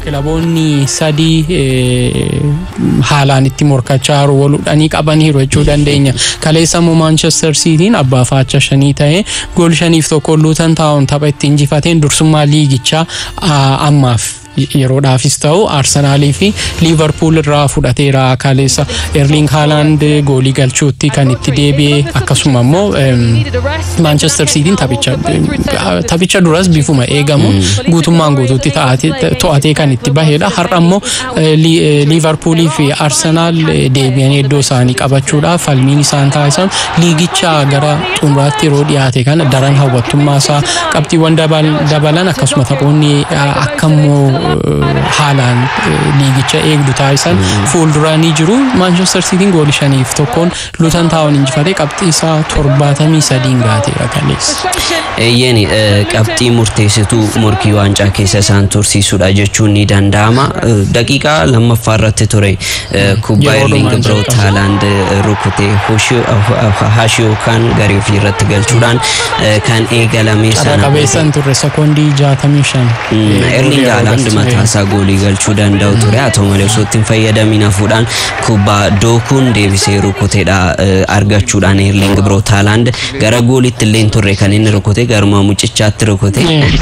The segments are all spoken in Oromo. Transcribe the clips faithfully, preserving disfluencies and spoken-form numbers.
kilaboonni sadii haalaan itti morkachaa jiru waludhanii qabaniiru jechuu dandeenya. Kaleessa immoo Manchester Cityin abbaa faachaa shanii ta'ee gool shaniif tokko Luton Town tapha itti injifateen dursummaa liigichaa ammaaf yeroodhaafis ta'u Arsenalii fi Liverpool irraa fudhateera. Kaleessa Erling Haaland goolii galchuutti kan itti deebi'e akkasuma immoo Manchester Cityin taphicha taphicha duras bifuma eegamu guutummaan guutuutti to'atee kan itti bahedha. Har'a immoo Liverpool fi Arsenal deebi'anii iddoo isaanii qabachuudhaaf falmiin isaan taasisan liigicha gara xumuraatti yeroo dhiyaate kana daran hawwattummaa isaa qabxiiwwan dabalan akkasuma taphoonni akkammoo haalaan liigicha eegdu taasisan fuulduranii jiru. Manchester Cityin goolii shaniif tokkoon Luton Town injifatee qabxii isaa torbaatamii sadiin gaateera kaleessa. Eeyyeen qabxii murteessituu morkii waancaa keessa isaan tursiisuudha jechuun ni danda'ama. Daqiiqaa lammaffaa irratti ture kubbaa Erling Braut Haaland rukutee hashii yookaan garee ofii irratti galchuudhaan kan eegalame sana qabeessan turre sekoondii jaatamii shan. Erling Haaland mataasaa goolii galchuu danda'u ture haa ta'u malee osoo ittiin fayyadamin hafuudhaan kubbaa dookuun deebisee rukuteedha argachuudhaan Erling Braut Haaland gara gooliitti illee turre kan inni rukute garuma mucichaatti rukute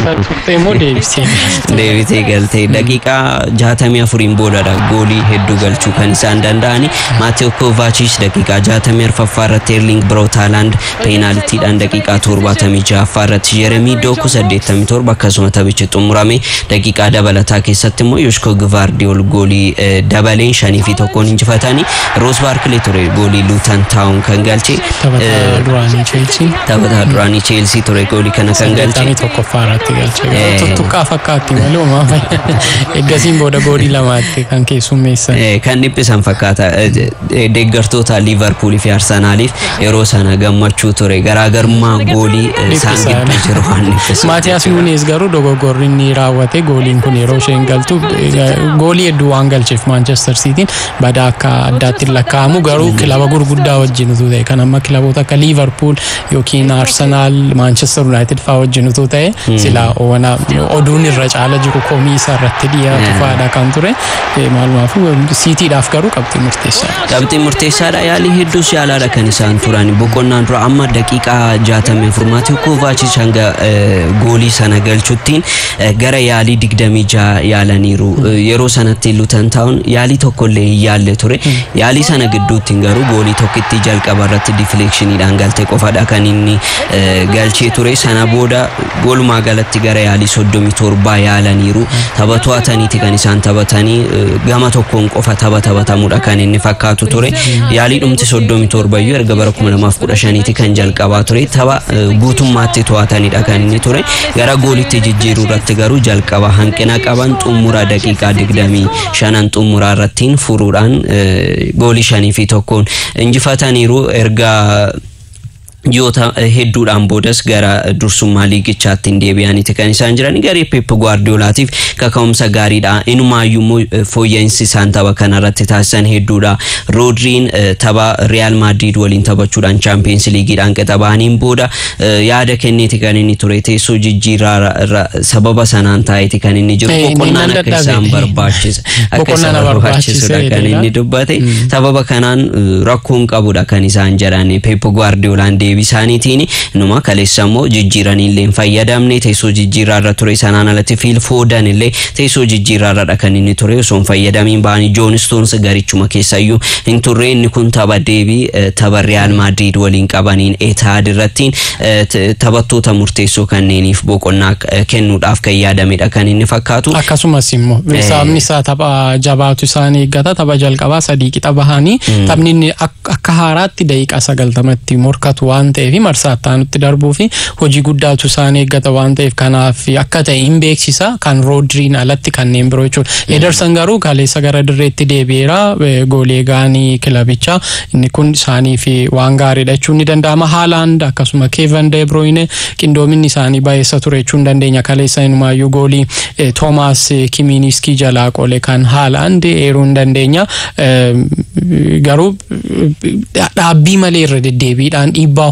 deebisee galtee daqiiqaa jaatamii afuriin boodadha goolii hedduu galchuu kan isaan danda'ani. Mateo Kovacic daqiiqaa jaatamii arfaffaa irratti Erling Braut Haaland peenaalitiidhaan daqiiqaa torbaatamii ja'affaa irratti Jeremy Doku saddeettamii torba akkasuma taphichi xumurame. Daqiiqaa dabalataa keessatti immoo Joshko Gvardiol goolii dabaleen shanii fi tokkoon injifatanii. Ross Barkley ture goolii Luton Town kan galche. Taphataa duraanii Chelsea. Taphataa duraanii Chelsea ture goolii kana kan galche. Saddeettamii tokkoffaa irratti galche. Tuttuqqaa fakkaatti malee uumaa eggasiin booda goolii lamaatti kan keessummeessan. Kan dhiphisan fakkaata deeggartoota Liverpool fi Arsenaliif yeroo sana gammachuu ture garaagarummaa goolii isaan gidduu jiru waan dhiphisan. Maatiyaas Nunes garuu dogoggorri inni raawwate gooliin kun yeroo isheen galtu goolii hedduu waan galcheef Manchester Cityin badaa akka addaatti lakkaa'amu garuu kilaba gurguddaa wajjin utuu ta'e kan amma kilaboota akka Liverpool yookiin Arsenal Manchester United fa'aa wajjin utuu ta'e silaa oduun irra caala jiru komii isaa irratti dhiyaatu fa'aadha kan ture. Maalumaafuu Cityidhaaf garuu qabxii murteessaadha. Qabxii murteessaadha yaalii hedduus yaalaadha kan isaan turan boqonnaan dura amma daqiiqaa jaatamii afur Mateo Kovacic hanga goolii sana galchuttiin gara yaalii digdamii ja'a yaalaniiru. Yeroo sanatti Luton Town yaalii tokkollee hin yaalle ture. Yaalii sana gidduutti garuu goolii tokkitti jalqaba irratti deflectioniidhaan galte qofaadha kan inni galchee ture. Sana booda goolumaa galatti gara yaalii soddomii torbaa yaalaniiru. Tapha to'ataniiti kan isaan taphatanii gama tokkoon qofa tapha taphatamuudha kan inni fakkaatu ture. Yaalii dhumti soddomii torbayyuu erga bara kuma lamaaf kudha shaniiti kan jalqabaa ture. Tapha guutummaatti to'ataniidha kan inni ture. Gara goolitti jijjiiruu irratti garuu jalqaba hanqina qaban xumura daqiiqaa digdamii shanan xumuraa irrattiin furuudhaan goolii shanii fi tokkoon injifataniiru. Erga Jota hedduudhaan boodas gara dursummaa liigichaatti deebi'aniiti kan isaan jiran. Garee Pep Guardiolaatiif kaka'umsa gaariidha. Inumaayyuu fooyya'insi isaan tapha kanarratti taasisan hedduudha. Rodriin tapha Real Madrid waliin taphachuudhaan Champions Leagueidhaan qixabaaniin booda yaada kenneeti kan inni ture. Teessoo jijjiirraa sababa sanaan taa'eeti kan inni jiru. Boqonnaan akka isaan barbaachisa akka isaan barbaachisudha kan inni dubbate. Sababa kanaan rakkoon qabudha kan isaan jedhan Pep Guardiolaan deebisaniitiin. Numa kaleessa immoo jijjiiranii illee fayyadamne teessoo jijjiirraa irra ture sanaan alatti Phil Foden illee teessoo jijjiirraa irra kan inni ture osoo hin fayyadamin ba'anii. John Stones garichuma keessayyuu hin turre. Inni kun tapha deebii tapha Real Madrid waliin qabaniin Etihad irrattiin taphattoota murteessoo kanneeniif boqonnaa kennuudhaaf kan yaadamedha kan inni fakkaatu. Akkasumas immoo sababni isaa tapha jabaatu isaan eeggata. Tapha jalqabaa sadii qixa bahanii taphni inni akka haaraatti daqiiqaa sagaltamatti morkatu waan ta'eef marsaattaanutti darbuu fi hojii guddaatu isaan eeggata waan ta'eef kanaaf akka ta'e hin beeksisa kan Rodriin alatti kanneen biroo jechuudha. Ederson garuu kaleessa gara dirreetti deebi'eera. Goolee gaanii kilabichaa inni kun isaanii fi waan gaariidha jechuun ni danda'ama. Haaland akkasuma Kevin De Bruyne qindoominni isaanii baay'eessa ture jechuun dandeenya. Kaleessa inumaayyuu goolii Thomas Kiminiski jalaa qole kan Haaland eeruun dandeenya. Garuu dhaabbii malee irra deddeebiidhaan dhiibbaa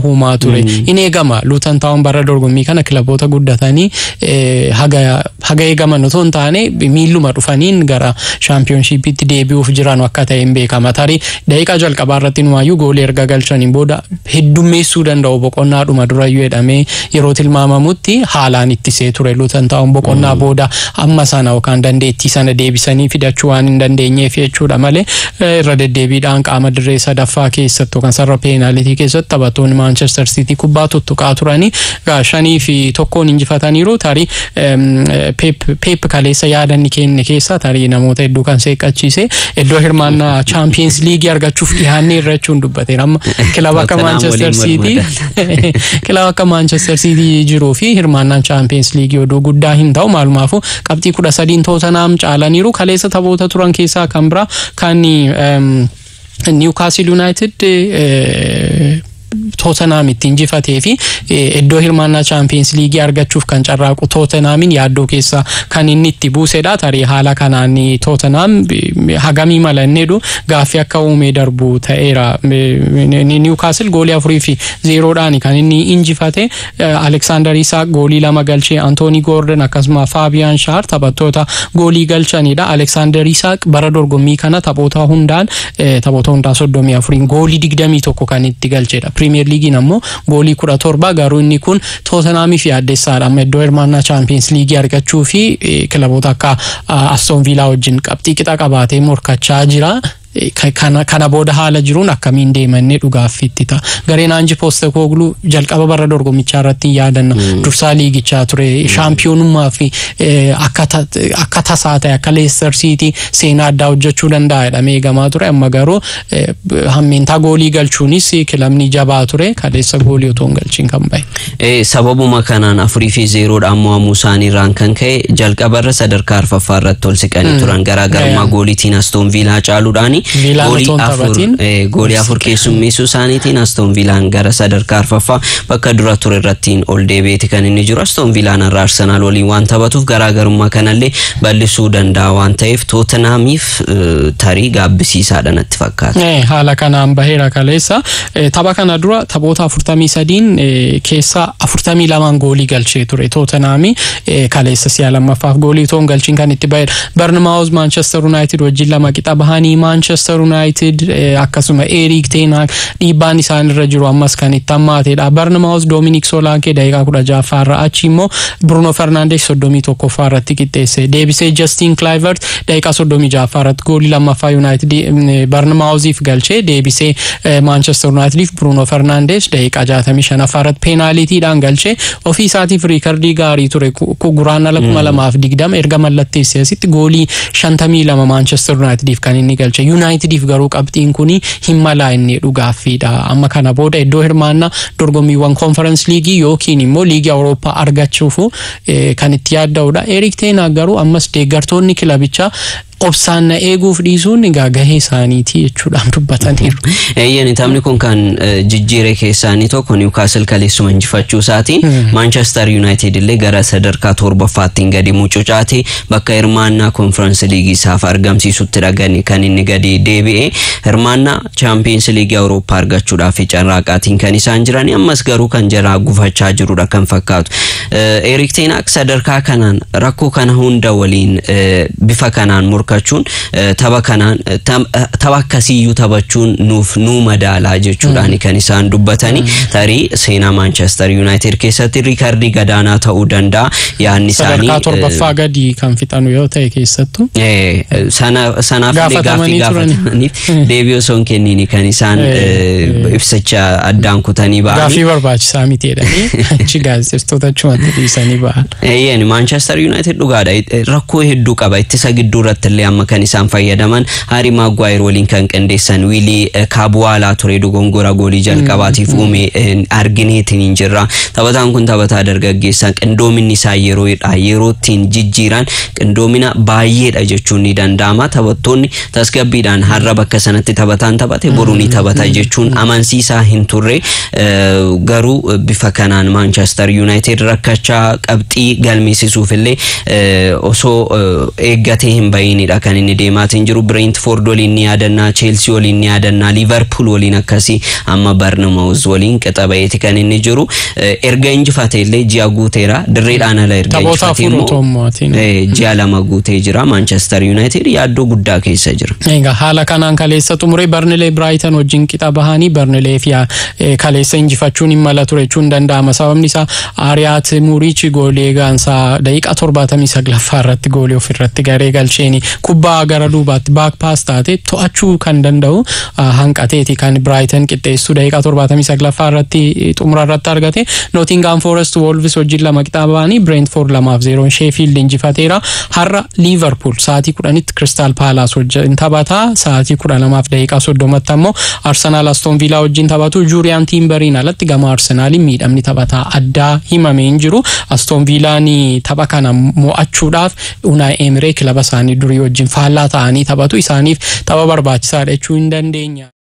humaa ture in eegama Luton Town bara dorgommii kana kilaboota guddatanii haga haga eegaman otoo hin taane miiluma dhufaniin gara championshippitti deebi'uuf jiran akka ta'e hin beekama tarii daqiiqaa jalqabaa irratti nuwaayyuu goolii erga galchaniin booda heddummeessuu danda'u boqonnaadhuma durayyuu jedhamee yeroo tilmaamamutti haalaan ittisee ture Luton Town boqonnaa booda amma sana yookaan dandeettii sana deebisanii fidachuu waan hin dandeenyeef jechuudha malee irra deddeebiidhaan qaama dirree sadaffaa keessatti yookaan sarara peenaalitii keessatti taphattoonni Manchester City kubbaa tuttuqaa turanii shanii fi tokkoon injifataniiru tarii Pep Pep kaleessa yaadanni kenne keessa tarii namoota hedduu kan seeqachiise iddoo hirmaannaa Champions League argachuuf dhiyaannee irra jechuun dubbateera amma kilaba akka Manchester City kilaba akka Manchester City jiruu fi hirmaannaan Champions League oduu guddaa hin ta'u maalumaafuu qabxii kudha sadiin Tottenham caalaniiru kaleessa taphoota turan keessaa kan biraa kan Newcastle United Tottenham ittiin injifatee fi iddoo hirmaannaa Champions League argachuuf kan carraaqu Tottenhamin yaaddoo keessa kan inni itti buusedha tarii haala kanaan Tottenham hagamii mala inni jedhu gaaffii akka uumee darbu ta'eera Newcastle goolii afurii fi zeeroodhaan kan inni injifate Alexander Isak goolii lama galchee Anthony Gordon akkasuma Fabian Schär taphattoota goolii galchanidha Alexander Isak bara dorgommii kana taphoota hundaan taphoota hundaa soddomii afuriin goolii digdamii tokko kan itti galchedha Premier League nammoo goolii kudha torba garuu inni kun Tottenham fi addeessaadha amma iddoo hirmaannaa Champions League argachuu fi kilaboota akka Aston Villa wajjin qabxii qixa qabaatee morkachaa jira kana kana booda haala jiruun akkamiin deemannee dhugaaffitti ta'a gareen Ange Postecoglou jalqaba bara dorgommichaa irratti yaadanna dursaa liigichaa ture shaampiyoonummaa fi akka akka tasaa ta'e akka Leicester City seenaa addaa hojjechuu danda'a jedhamee eegamaa ture amma garuu hammeentaa goolii galchuunis kilabni jabaa ture kaleessa goolii otoo hin galchiin kan bahe sababuma kanaan afurii fi zeeroodhaan mo'amuu isaaniirraan kan ka'e jalqaba irra sadarkaa arfaffaa irratti ol siqanii turan garaagarummaa gooliitiin Aston Villa caaluudhaan goolii afur goolii afur keessummeessuu isaaniitiin Aston Villaan gara sadarkaa arfaffaa bakka dura ture irrattiin ol deebi'eeti kan inni jiru Aston Villaan irraa Arsenal waliin waan taphatuuf garaagarummaa kanallee bal'isuu danda'a waan ta'eef Tottenhamiif tarii gaabbisiisaadha natti fakkaata. Haala kanaan baheera kaleessa tapha kana dura taphoota afurtamii sadiin keessaa afurtamii lamaan goolii galchee ture Tottenhami kaleessa si'a lammaffaaf goolii toon galchiin kan itti baheera Bournemouth Manchester United wajjin lama qixa bahanii Manchester United akkasuma Erik ten Hag dhiibbaan isaan irra jiru ammas kan itti hammaatedha Bournemouth Dominic Solanke daqiiqaa kudha ja'affaa irra achi immoo Bruno Fernandes soddomii tokkoffaa irratti qixxeesse deebisee Justin Kluivert daqiiqaa soddomii ja'affaa irratti goolii lammaffaa United Bournemouthiif galchee deebisee Manchester Unitediif Bruno Fernandes daqiiqaa jaatamii shanaffaa irratti peenaaliitiidhaan galchee ofii isaatiif riikardii gaarii ture guraandhala kuma lamaaf digdama erga mallatteessee asitti goolii shantamii lama Manchester Unitediif kan inni galche Unitediif garuu qabxiin kuni hin malaa inni dhugaaffiidha amma kana booda iddoo hirmaannaa dorgommiiwwan Conference League yookiin immoo liigii Awurooppaa argachuuf kan itti yaadda'udha Erik ten Hag garuu ammas deeggartoonni kilabichaa obsaan eeguuf dhiisuun gahee isaaniiti jechuudhaan dubbataniiru. Eeyyani taphni kun kan jijjiiree keessaanii tokko Newcastle kaleessuma injifachuu isaatiin Manchester United illee gara sadarkaa torbaffaattiin gadi mucucaate bakka hirmaannaa Conference League isaaf argamsiisutti dhagani kan inni gadi deebi'ee hirmaannaa Champions League Awurooppaa argachuudhaaf carraaqaatiin kan isaan jiranii ammas garuu kan jara gufachaa jirudha kan fakkaatu. Erik ten Hag sadarkaa kanaan rakkoo kana hunda waliin bifa kanaan murkachuun tapha kanaan tapha akkasiyyuu taphachuun nuuf nuu madaalaa jechuudhaan kan isaan dubbatanii tarii seenaa Manchester United keessatti riikardii gadaanaa ta'uu danda'a yaanni isaanii sadarkaa torbaffaa gadi kan fixanu yoo ta'e keessattuu sana sanaaf gaaffii gaafataniif deebii osoo hin kenniin kan isaan ibsicha addaan kutanii ba'anii gaaffii barbaachisaa miti jedhanii achi gaazexeessitoota achumatti dhiisanii ba'an. Eeyyani Manchester United dhugaadha rakkoo hedduu qaba ittisa gidduu irratti illee amma kan isaan fayyadaman Harry Maguire waliin kan qindeessan Willy Kabuala ture dogongora goolii jalqabaatiif uume argineetiin hin jirra taphataan kun taphataa dargaggeessaa qindoominni isaa yeroodha yerootiin jijjiiran qindoomina baay'eedha jechuun ni danda'ama taphattoonni tasgabbiidhaan har'a bakka sanatti taphataan taphate boruu ni taphata jechuun amansiisaa hin turre garuu bifa kanaan Manchester United rakkachaa qabxii galmeessisuuf illee osoo eeggatee hin bahinidha dha kan inni deemaatiin jiru. Brentford waliin ni yaadanna, Chelsea waliin ni yaadanna, Liverpool waliin akkasii amma Bournemouth waliin qixabeeti kan inni jiru. Erga injifate illee ji'a guuteera, dirreedhaan ala erga injifate immoo ji'a lama guutee jira. Manchester United yaaddoo guddaa keessa jira. Egaa haala kanaan kaleessa xumuree Burnley Brighton wajjin qixa bahanii Burnley fi kaleessa injifachuun hin mala ture jechuun danda'ama. Sababni isaa Ariyaat Muriichi goolee gaansaa daqiiqaa torbaatamii saglaffaa irratti goolee ofirratti garee galcheeni kubbaa gara duubaatti back pass taate to'achuu kan danda'u hanqateeti kan Brighton qixxeessu daqiiqaa torbaatamii saglaffaa irratti xumura irratti argate. Nottingham Forest Wolves wajjin lama qixa bahanii Brentford lamaaf zeeroon Sheffield injifateera. Har'a Liverpool sa'aatii kudhanitti Crystal Palace wajjin taphata. Sa'aatii kudha lamaaf daqiiqaa soddomatti ammoo Arsenal Aston Villa wajjin taphatu. Julian Timberin alatti gama Arsenaliin miidhamni taphataa addaa himamee hin jiru. Aston Villaan tapha kana mo'achuudhaaf Unai Emery kilaba isaanii durii wajjin faallaa ta'anii taphatu. Isaaniif tapha barbaachisaadha jechuu hin dandeenya.